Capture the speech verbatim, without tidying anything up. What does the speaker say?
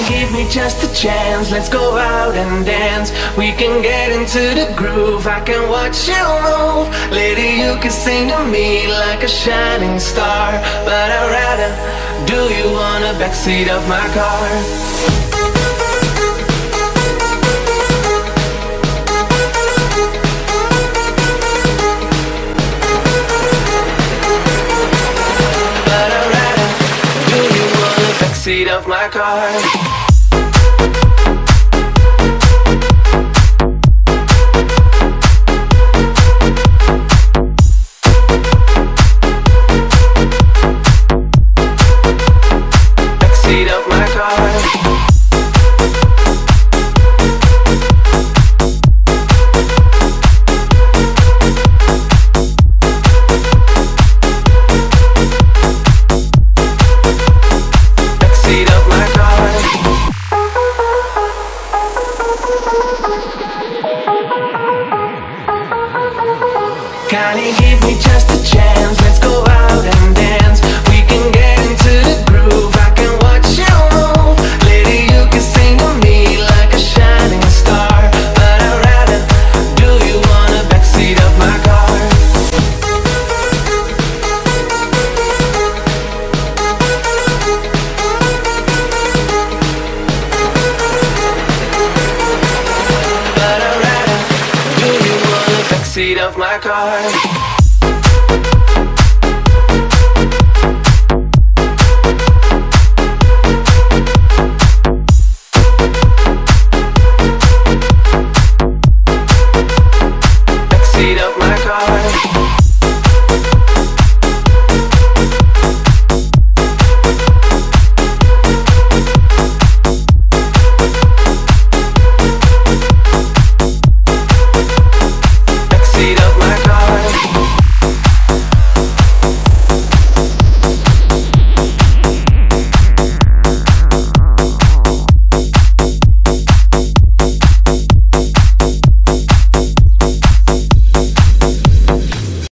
give me just a chance? Let's go out and dance. We can get into the groove. I can watch you move. Lady, you can sing to me like a shining star, but I'd rather do you on the backseat of my car. Seat of my car. Backseat of my car. Can you give me just a chance? Let's go out and dance. We can get into the groove. I can watch you move. Lady, you can sing to me like a shining star, but I'd rather do you on the backseat of my car. But I'd rather do you on the backseat of my car. Backseat of my car.